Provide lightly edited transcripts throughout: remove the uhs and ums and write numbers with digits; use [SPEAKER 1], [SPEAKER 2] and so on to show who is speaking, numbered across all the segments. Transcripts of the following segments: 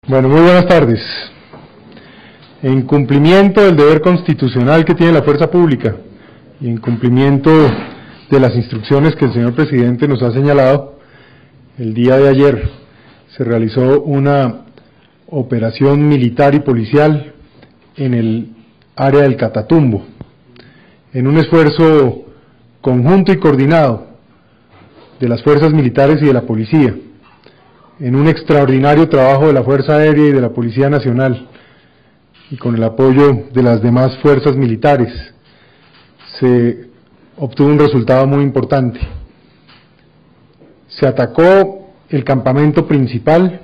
[SPEAKER 1] Bueno, muy buenas tardes. En cumplimiento del deber constitucional que tiene la fuerza pública y en cumplimiento de las instrucciones que el señor presidente nos ha señalado, el día de ayer se realizó una operación militar y policial en el área del Catatumbo, en un esfuerzo conjunto y coordinado de las fuerzas militares y de la policía, en un extraordinario trabajo de la Fuerza Aérea y de la Policía Nacional, y con el apoyo de las demás fuerzas militares, se obtuvo un resultado muy importante. Se atacó el campamento principal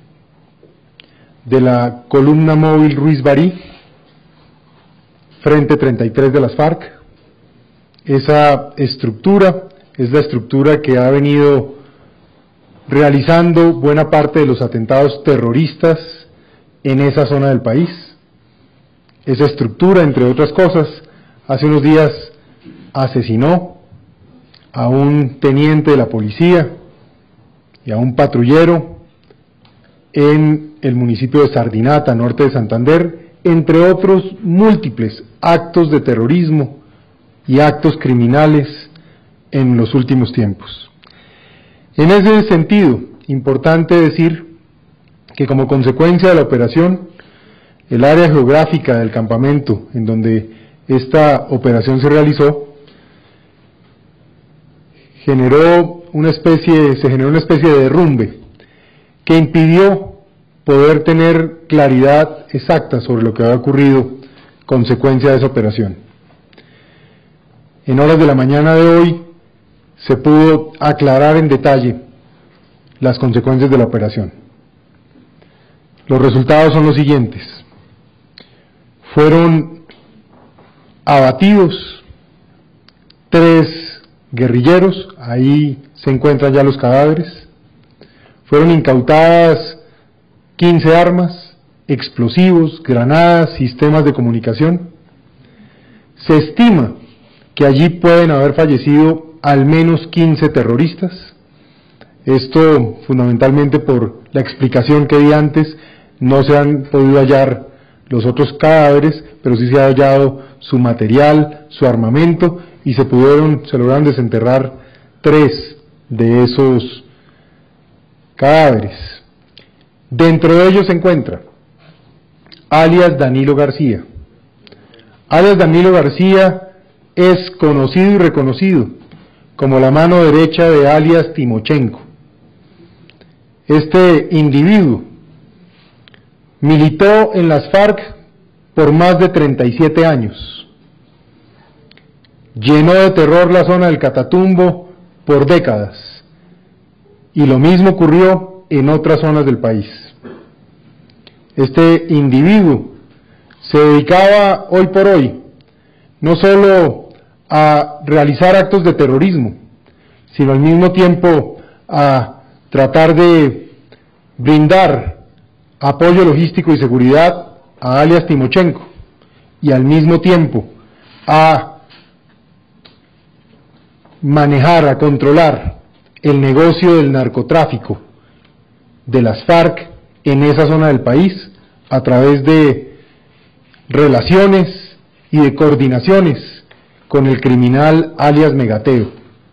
[SPEAKER 1] de la columna móvil Ruiz Barí, Frente 33 de las FARC. Esa estructura es la estructura que ha venido realizando buena parte de los atentados terroristas en esa zona del país. Esa estructura, entre otras cosas, hace unos días asesinó a un teniente de la policía y a un patrullero en el municipio de Sardinata, norte de Santander, entre otros múltiples actos de terrorismo y actos criminales en los últimos tiempos. En ese sentido, importante decir que como consecuencia de la operación, el área geográfica del campamento en donde esta operación se realizó, se generó una especie de derrumbe que impidió poder tener claridad exacta sobre lo que había ocurrido consecuencia de esa operación. En horas de la mañana de hoy se pudo aclarar en detalle las consecuencias de la operación. Los resultados son los siguientes. Fueron abatidos 3 guerrilleros, ahí se encuentran ya los cadáveres. Fueron incautadas 15 armas, explosivos, granadas, sistemas de comunicación. Se estima que allí pueden haber fallecido al menos 15 terroristas. Esto fundamentalmente por la explicación que di antes, no se han podido hallar los otros cadáveres, pero sí se ha hallado su material, su armamento, y se lograron desenterrar 3 de esos cadáveres. Dentro de ellos se encuentra alias Danilo García. Alias Danilo García es conocido y reconocido como la mano derecha de alias Timochenko. Este individuo militó en las FARC por más de 37 años. Llenó de terror la zona del Catatumbo por décadas. Y lo mismo ocurrió en otras zonas del país. Este individuo se dedicaba hoy por hoy no solo a realizar actos de terrorismo, sino al mismo tiempo a tratar de brindar apoyo logístico y seguridad a alias Timochenko, y al mismo tiempo a manejar, a controlar el negocio del narcotráfico de las FARC en esa zona del país a través de relaciones y de coordinaciones con el criminal alias Megateo.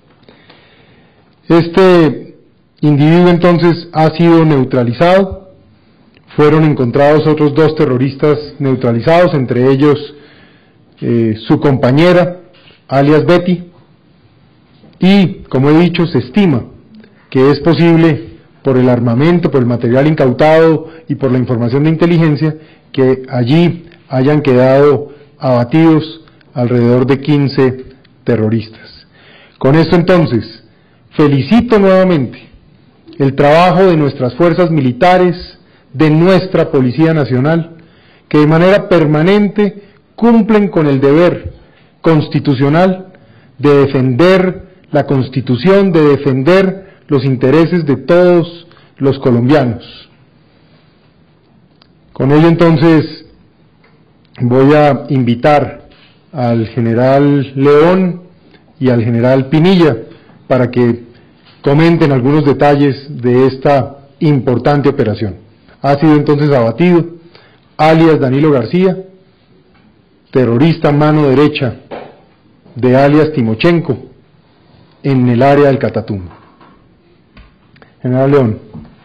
[SPEAKER 1] Este individuo entonces ha sido neutralizado. Fueron encontrados otros 2 terroristas neutralizados, entre ellos su compañera alias Betty, y como he dicho, se estima que es posible, por el armamento, por el material incautado y por la información de inteligencia, que allí hayan quedado abatidos alrededor de 15 terroristas. Con esto entonces, felicito nuevamente el trabajo de nuestras fuerzas militares, de nuestra Policía Nacional, que de manera permanente cumplen con el deber constitucional de defender la Constitución, de defender los intereses de todos los colombianos. Con ello entonces voy a invitar al general León y al general Pinilla para que comenten algunos detalles de esta importante operación. ha sido entonces abatido, alias Danilo García, terrorista mano derecha de alias Timochenko, en el área del Catatumbo. General León.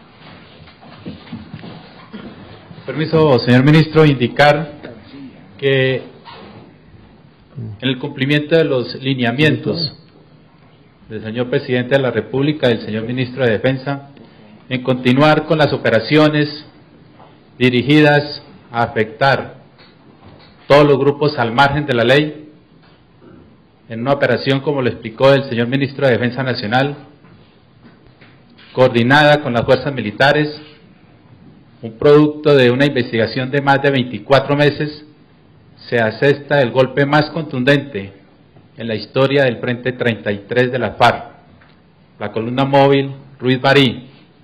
[SPEAKER 2] Permiso, señor ministro, indicar que en el cumplimiento de los lineamientos del señor presidente de la República, del señor ministro de Defensa, en continuar con las operaciones dirigidas a afectar todos los grupos al margen de la ley, en una operación, como lo explicó el señor ministro de Defensa Nacional, coordinada con las fuerzas militares, un producto de una investigación de más de 24 meses, se asesta el golpe más contundente en la historia del Frente 33 de la FARC, la columna móvil Ruiz Barí,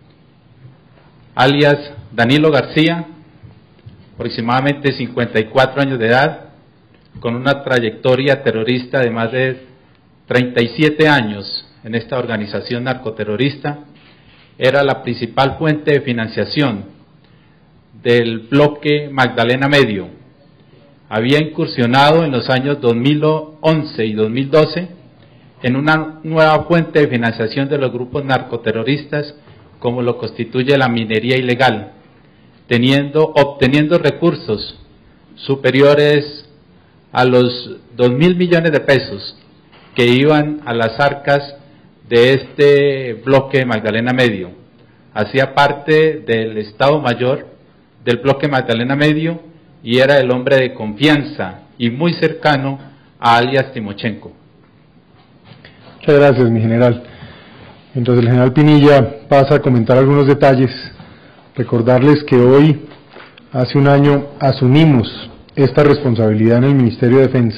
[SPEAKER 2] alias Danilo García, aproximadamente 54 años de edad, con una trayectoria terrorista de más de 37 años en esta organización narcoterrorista. Era la principal fuente de financiación del bloque Magdalena Medio. Había incursionado en los años 2011 y 2012 en una nueva fuente de financiación de los grupos narcoterroristas, como lo constituye la minería ilegal, obteniendo recursos superiores a los 2.000 millones de pesos que iban a las arcas de este bloque Magdalena Medio. Hacía parte del Estado Mayor del bloque Magdalena Medio y era el hombre de confianza y muy cercano a alias Timochenko.
[SPEAKER 1] Muchas gracias, mi general. Entonces el general Pinilla pasa a comentar algunos detalles. Recordarles que hoy, hace un año, asumimos esta responsabilidad en el Ministerio de Defensa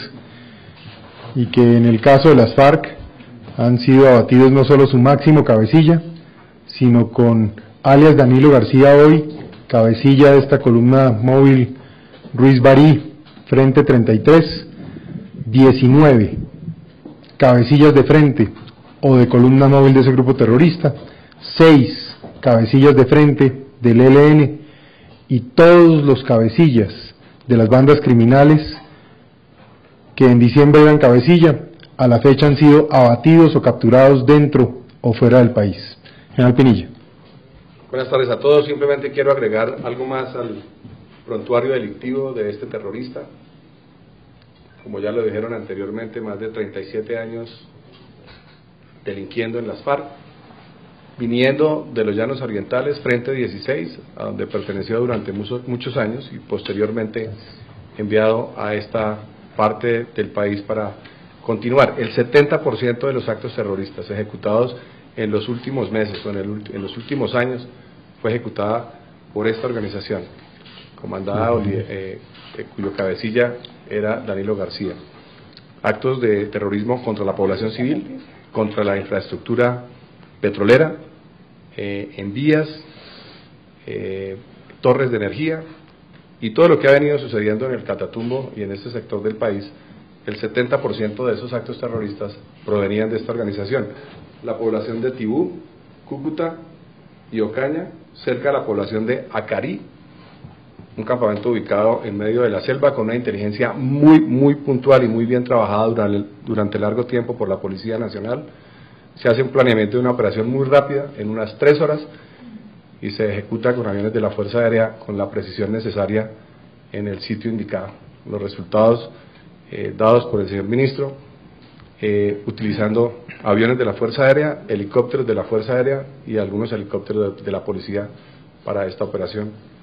[SPEAKER 1] y que en el caso de las FARC han sido abatidos no solo su máximo cabecilla, sino con alias Danilo García hoy, cabecilla de esta columna móvil Ruiz Barí, Frente 33, 19 cabecillas de frente o de columna móvil de ese grupo terrorista, 6 cabecillas de frente del ELN y todos los cabecillas de las bandas criminales que en diciembre eran cabecilla, a la fecha han sido abatidos o capturados dentro o fuera del país. General Pinilla.
[SPEAKER 3] Buenas tardes a todos. Simplemente quiero agregar algo más al prontuario delictivo de este terrorista. Como ya lo dijeron anteriormente, más de 37 años delinquiendo en las FARC, viniendo de los Llanos Orientales, Frente 16, a donde perteneció durante muchos años y posteriormente enviado a esta parte del país para continuar. El 70% de los actos terroristas ejecutados en los últimos meses o en los últimos años fue ejecutada por esta organización, comandada cuyo cabecilla era Danilo García. Actos de terrorismo contra la población civil, contra la infraestructura petrolera, en vías, torres de energía y todo lo que ha venido sucediendo en el Catatumbo y en este sector del país. El 70% de esos actos terroristas provenían de esta organización. La población de Tibú, Cúcuta y Ocaña, cerca de la población de Acarí, un campamento ubicado en medio de la selva con una inteligencia muy puntual y muy bien trabajada durante largo tiempo por la Policía Nacional. Se hace un planeamiento de una operación muy rápida, en unas 3 horas, y se ejecuta con aviones de la Fuerza Aérea con la precisión necesaria en el sitio indicado. Los resultados dados por el señor ministro, utilizando aviones de la Fuerza Aérea, helicópteros de la Fuerza Aérea y algunos helicópteros de la Policía para esta operación.